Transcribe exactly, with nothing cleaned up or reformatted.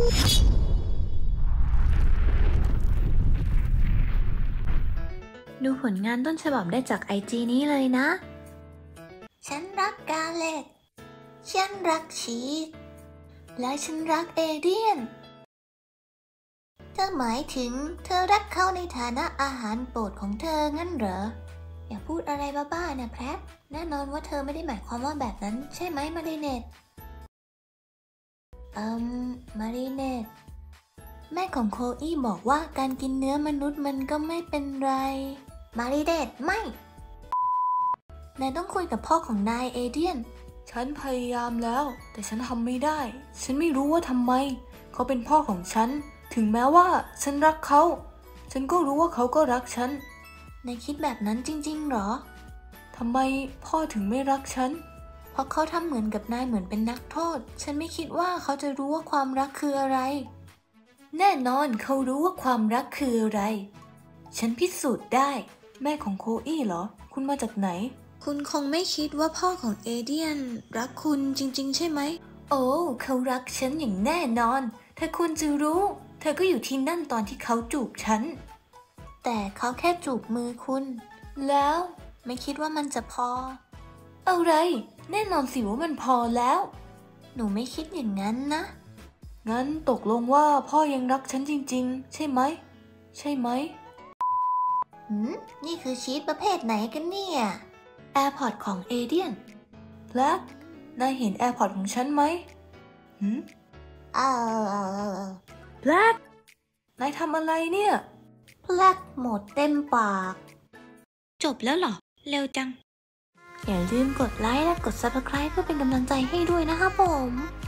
ดูผลงานต้นฉบับได้จากไอจีนี้เลยนะฉันรักกาเล็ตฉันรักชีสและฉันรักเอเดียนเธอหมายถึงเธอรักเขาในฐานะอาหารโปรดของเธองั้นเหรออย่าพูดอะไรบ้าๆนะแพทแน่นอนว่าเธอไม่ได้หมายความว่าแบบนั้นใช่ไหมมารีเนตเอ่มมารีเนตแม่ของโคอี้บอกว่าการกินเนื้อมนุษย์มันก็ไม่เป็นไรมารีเนตไม่นายต้องคุยกับพ่อของนายเอเดียนฉันพยายามแล้วแต่ฉันทำไม่ได้ฉันไม่รู้ว่าทำไมเขาเป็นพ่อของฉันถึงแม้ว่าฉันรักเขาฉันก็รู้ว่าเขาก็รักฉันนายคิดแบบนั้นจริงๆหรอทำไมพ่อถึงไม่รักฉันเพราะเขาทำเหมือนกับนายเหมือนเป็นนักโทษฉันไม่คิดว่าเขาจะรู้ว่าความรักคืออะไรแน่นอนเขารู้ว่าความรักคืออะไรฉันพิสูจน์ได้แม่ของโคอี้เหรอคุณมาจากไหนคุณคงไม่คิดว่าพ่อของเอเดียนรักคุณจริงๆใช่ไหมโอ้เขารักฉันอย่างแน่นอนเธอควรจะรู้เธอก็อยู่ที่นั่นตอนที่เขาจูบฉันแต่เขาแค่จูบมือคุณแล้วไม่คิดว่ามันจะพออะไรแน่นอนสิว่ามันพอแล้วหนูไม่คิดอย่างนั้นนะงั้นตกลงว่าพ่อยังรักฉันจริงๆใช่ไหมใช่ไหมหืมนี่คือชีสประเภทไหนกันเนี่ยแอร์พอร์ตของเอเดียนแพลกนายเห็นแอร์พอร์ตของฉันไหมหืมอ้าวแพลกนายทำอะไรเนี่ยแพลกหมดเต็มปากจบแล้วเหรอเร็วจังอย่าลืมกดไลค์และกด ซับสไครบ์ เพื่อเป็นกำลังใจให้ด้วยนะคะผม